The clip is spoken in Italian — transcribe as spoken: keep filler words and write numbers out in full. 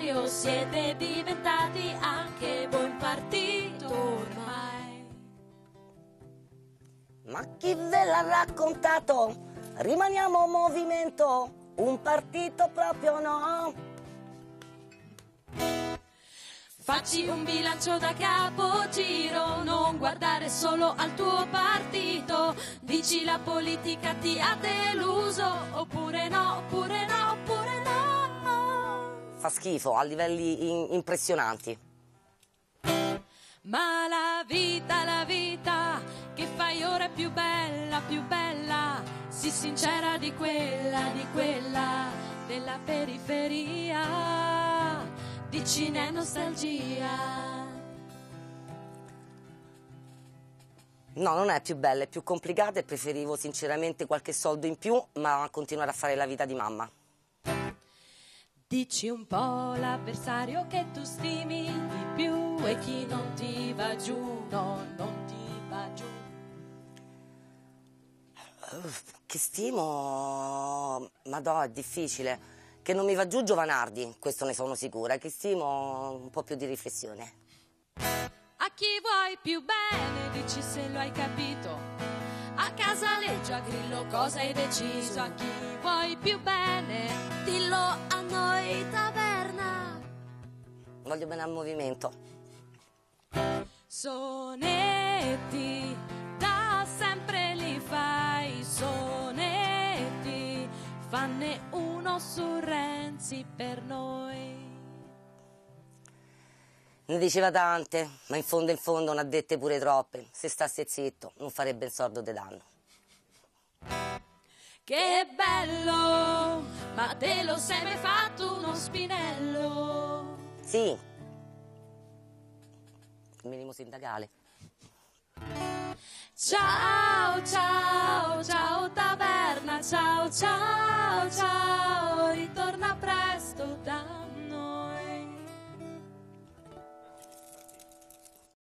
serio, siete diventati anche voi un partito ormai. Ma chi ve l'ha raccontato? Rimaniamo movimento, un partito proprio no. Facci un bilancio da capogiro, non guardare solo al tuo partito. Dici la politica ti ha deluso, oppure no, oppure no, oppure no. Fa schifo, a livelli in- impressionanti. Ma la vita, la vita che fai ora è più bella, più bella. Sii sincera di quella, di quella della periferia. Dici n'è nostalgia. No, non è più bella, è più complicata e preferivo sinceramente qualche soldo in più, ma continuare a fare la vita di mamma. Dici un po' l'avversario che tu stimi di più e chi non ti va giù, no, non ti va giù. Che stimo, madò, è difficile. Che non mi va giù Giovanardi, questo ne sono sicura. Che stimo un po' più di riflessione. A chi vuoi più bene, dici se lo hai capito. A Casaleggio, a Grillo, cosa hai deciso? A chi vuoi più bene, dillo a noi taverna. Voglio bene al movimento. Sonetti, da sempre li fai, sonetti, fanne uno su Renzi per noi. Ne diceva tante, ma in fondo in fondo ne ha dette pure troppe. Se stasse zitto non farebbe il sordo de danno. Che bello, ma te lo sei mai fatto uno spinello? Sì, il minimo sindacale. Ciao, ciao, ciao taverna, ciao, ciao, ciao, ritorna presto.